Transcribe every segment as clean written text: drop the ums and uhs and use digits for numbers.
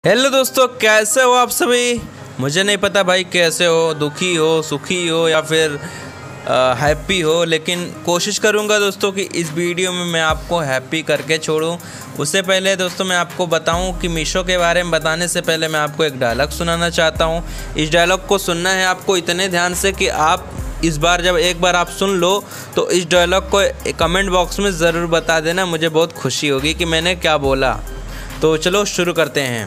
Hello दोस्तों, कैसे हो आप सभी। मुझे नहीं पता भाई कैसे हो, दुखी हो, सुखी हो या फिर हैप्पी हो, लेकिन कोशिश करूंगा दोस्तों कि इस वीडियो में मैं आपको हैप्पी करके छोड़ूं। उससे पहले दोस्तों मैं आपको बताऊं कि मीशो के बारे में बताने से पहले मैं आपको एक डायलॉग सुनाना चाहता हूं। इस डायलॉग को सुनना है आपको इतने ध्यान से कि आप इस बार जब एक बार आप सुन लो तो इस डायलॉग को कमेंट बॉक्स में ज़रूर बता देना। मुझे बहुत खुशी होगी कि मैंने क्या बोला। तो चलो शुरू करते हैं।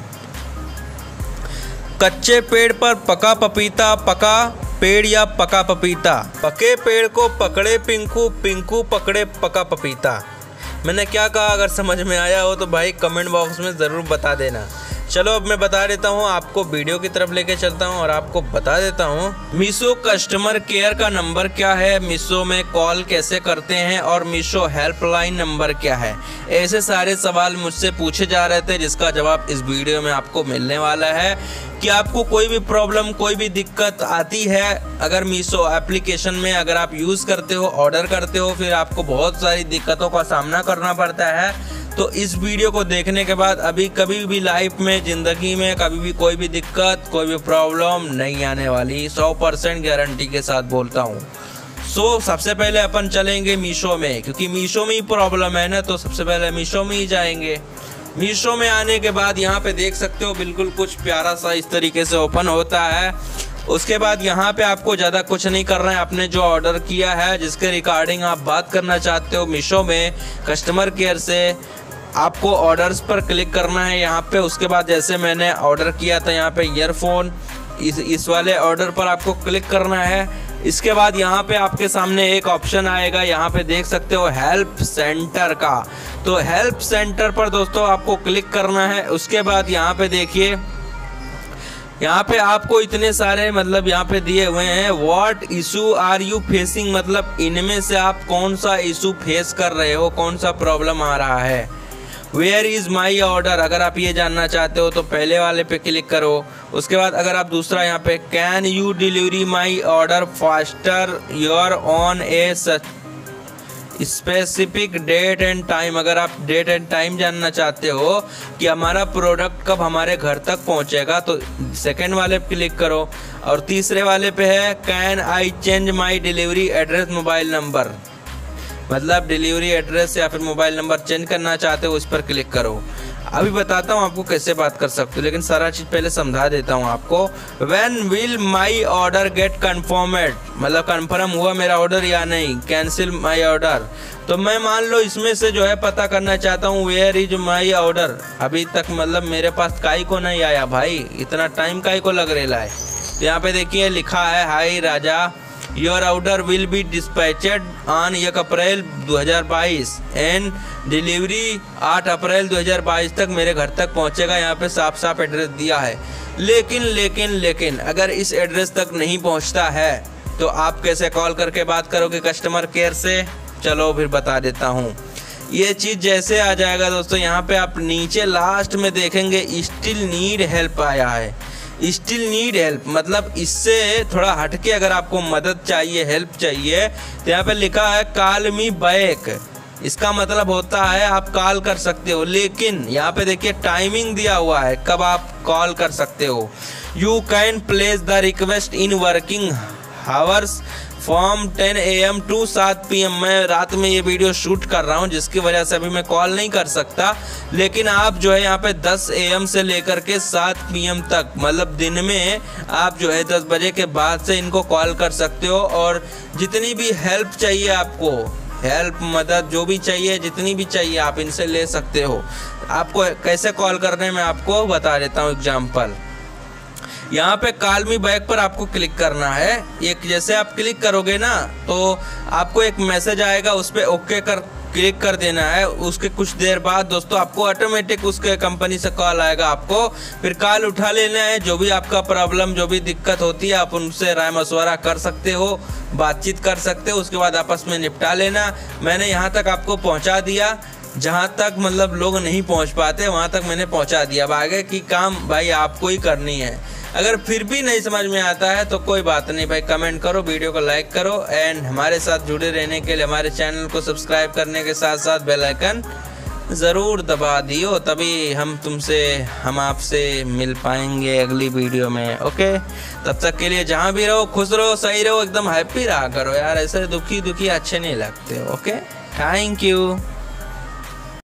कच्चे पेड़ पर पका पपीता, पका पेड़ या पका पपीता। पके पेड़ को पकड़े पिंकू, पिंकू पकड़े पका पपीता। मैंने क्या कहा, अगर समझ में आया हो तो भाई कमेंट बॉक्स में ज़रूर बता देना। चलो अब मैं बता देता हूँ, आपको वीडियो की तरफ लेके चलता हूँ और आपको बता देता हूँ मीशो कस्टमर केयर का नंबर क्या है, मीशो में कॉल कैसे करते हैं और मीशो हेल्पलाइन नंबर क्या है। ऐसे सारे सवाल मुझसे पूछे जा रहे थे जिसका जवाब इस वीडियो में आपको मिलने वाला है। कि आपको कोई भी प्रॉब्लम, कोई भी दिक्कत आती है अगर मीशो एप्लीकेशन में अगर आप यूज़ करते हो, ऑर्डर करते हो, फिर आपको बहुत सारी दिक्कतों का सामना करना पड़ता है। तो इस वीडियो को देखने के बाद अभी कभी भी लाइफ में, ज़िंदगी में कभी भी कोई भी दिक्कत, कोई भी प्रॉब्लम नहीं आने वाली, 100% गारंटी के साथ बोलता हूँ। सबसे पहले अपन चलेंगे मीशो में, क्योंकि मीशो में ही प्रॉब्लम है ना, तो सबसे पहले मीशो में ही जाएंगे। मीशो में आने के बाद यहाँ पे देख सकते हो बिल्कुल कुछ प्यारा सा इस तरीके से ओपन होता है। उसके बाद यहाँ पे आपको ज़्यादा कुछ नहीं करना है। आपने जो ऑर्डर किया है, जिसके रिगार्डिंग आप बात करना चाहते हो मीशो में कस्टमर केयर से, आपको ऑर्डर्स पर क्लिक करना है यहाँ पे। उसके बाद जैसे मैंने ऑर्डर किया था यहाँ पे ईयरफोन, इस वाले ऑर्डर पर आपको क्लिक करना है। इसके बाद यहाँ पे आपके सामने एक ऑप्शन आएगा, यहाँ पे देख सकते हो हेल्प सेंटर का। तो हेल्प सेंटर पर दोस्तों आपको क्लिक करना है। उसके बाद यहाँ पे देखिए, यहाँ पे आपको इतने सारे मतलब यहाँ पे दिए हुए हैं, what issue are you facing, मतलब इनमें से आप कौन सा इशू फेस कर रहे हो, कौन सा प्रॉब्लम आ रहा है। वेयर इज़ माई ऑर्डर, अगर आप ये जानना चाहते हो तो पहले वाले पे क्लिक करो। उसके बाद अगर आप दूसरा यहाँ पे can you delivery my order faster your on a specific date and time, अगर आप डेट एंड टाइम जानना चाहते हो कि हमारा प्रोडक्ट कब हमारे घर तक पहुंचेगा, तो सेकंड वाले पे क्लिक करो। और तीसरे वाले पे है can I change my delivery address mobile number, मतलब डिलीवरी एड्रेस या फिर मोबाइल नंबर चेंज करना चाहते हो, उस पर क्लिक करो। अभी बताता हूँ आपको कैसे बात कर सकते हो, लेकिन सारा चीज़ पहले समझा देता हूँ आपको। When will my order get confirmed, मतलब कन्फर्म हुआ मेरा ऑर्डर या नहीं। कैंसिल माई ऑर्डर, तो मैं मान लो इसमें से जो है पता करना चाहता हूँ वेयर इज माई ऑर्डर। अभी तक मतलब मेरे पास काई को नहीं आया भाई, इतना टाइम काई को लग रहा है। तो यहाँ पे देखिए लिखा है, hi Raja, your order will be dispatched on 1 April 2022 and delivery 8 April 2022 तक मेरे घर तक पहुंचेगा। यहाँ पे साफ साफ एड्रेस दिया है। लेकिन अगर इस एड्रेस तक नहीं पहुंचता है तो आप कैसे कॉल करके बात करोगे कस्टमर केयर से। चलो फिर बता देता हूँ। ये चीज़ जैसे आ जाएगा दोस्तों, यहाँ पे आप नीचे लास्ट में देखेंगे स्टिल नीड हेल्प आया है। स्टिल नीड हेल्प मतलब इससे थोड़ा हटके अगर आपको मदद चाहिए, हेल्प चाहिए, तो यहाँ पे लिखा है कॉल मी बैक। इसका मतलब होता है आप कॉल कर सकते हो, लेकिन यहाँ पे देखिए टाइमिंग दिया हुआ है कब आप कॉल कर सकते हो। You can place the request in working hours from 10 AM to 7 PM। मैं रात में ये वीडियो शूट कर रहा हूँ जिसकी वजह से अभी मैं कॉल नहीं कर सकता, लेकिन आप जो है यहाँ पे 10 AM से लेकर के 7 PM तक, मतलब दिन में आप जो है 10 बजे के बाद से इनको कॉल कर सकते हो। और जितनी भी हेल्प चाहिए आपको, हेल्प मदद जो भी चाहिए, जितनी भी चाहिए आप इनसे ले सकते हो। आपको कैसे कॉल करने में आपको बता देता हूँ एग्जाम्पल। यहाँ पे कॉल मी बैक पर आपको क्लिक करना है। एक जैसे आप क्लिक करोगे ना तो आपको एक मैसेज आएगा, उस पर ओके कर क्लिक कर देना है। उसके कुछ देर बाद दोस्तों आपको ऑटोमेटिक उसके कंपनी से कॉल आएगा। आपको फिर कॉल उठा लेना है। जो भी आपका प्रॉब्लम, जो भी दिक्कत होती है आप उनसे राय मशवरा कर सकते हो, बातचीत कर सकते हो। उसके बाद आपस में निपटा लेना। मैंने यहाँ तक आपको पहुँचा दिया, जहाँ तक मतलब लोग नहीं पहुँच पाते वहाँ तक मैंने पहुँचा दिया। अब आगे की काम भाई आपको ही करनी है। अगर फिर भी नहीं समझ में आता है तो कोई बात नहीं भाई, कमेंट करो, वीडियो को लाइक करो एंड हमारे साथ जुड़े रहने के लिए हमारे चैनल को सब्सक्राइब करने के साथ साथ बेल आइकन ज़रूर दबा दियो, तभी हम आपसे मिल पाएंगे अगली वीडियो में। ओके, तब तक के लिए जहाँ भी रहो खुश रहो, सही रहो, एकदम हैप्पी रहा करो यार, ऐसे दुखी दुखी अच्छे नहीं लगते। Okay, thank you.